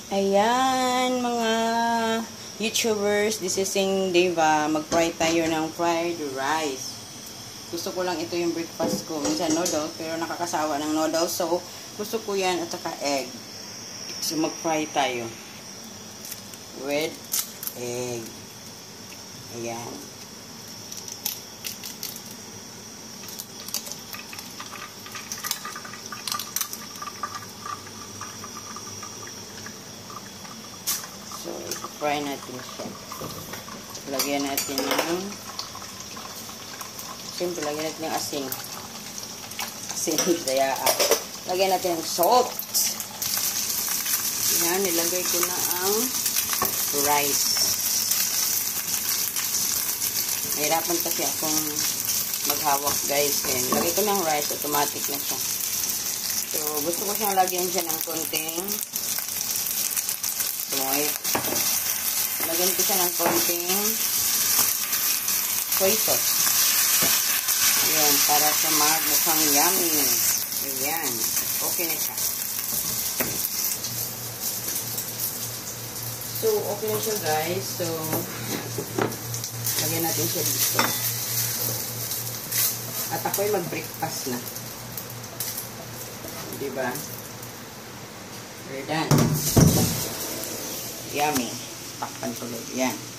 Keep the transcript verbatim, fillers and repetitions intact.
Ayan, mga YouTubers, this is Sing Deva. Mag-fry tayo ng fried rice. Gusto ko lang ito yung breakfast ko. Minsan noodles, pero nakakasawa ng noodles. So, gusto ko yan at saka egg. So, mag-fry tayo. With egg. Ayan. So, i-fry natin siya. Lagyan natin ng siyempre, lagyan natin ng asin. Asin, kaya lagyan natin ng salt. Yan, nilagay ko na ang rice. Nahirapan kasi akong maghawak, guys. Kaya nilagay ko ng rice, automatic na siya. So, gusto ko siyang lagyan siya ng konting Right. Lagyan ko siya ng konting soy sauce. Ayan, para sa magmukhang yummy. Ayan. Okay na siya. So, okay na siya, guys. So, lagyan natin siya dito. At ako'y mag-breakfast na. Diba? We're done. Yummy. Takpan tuloy. Yan.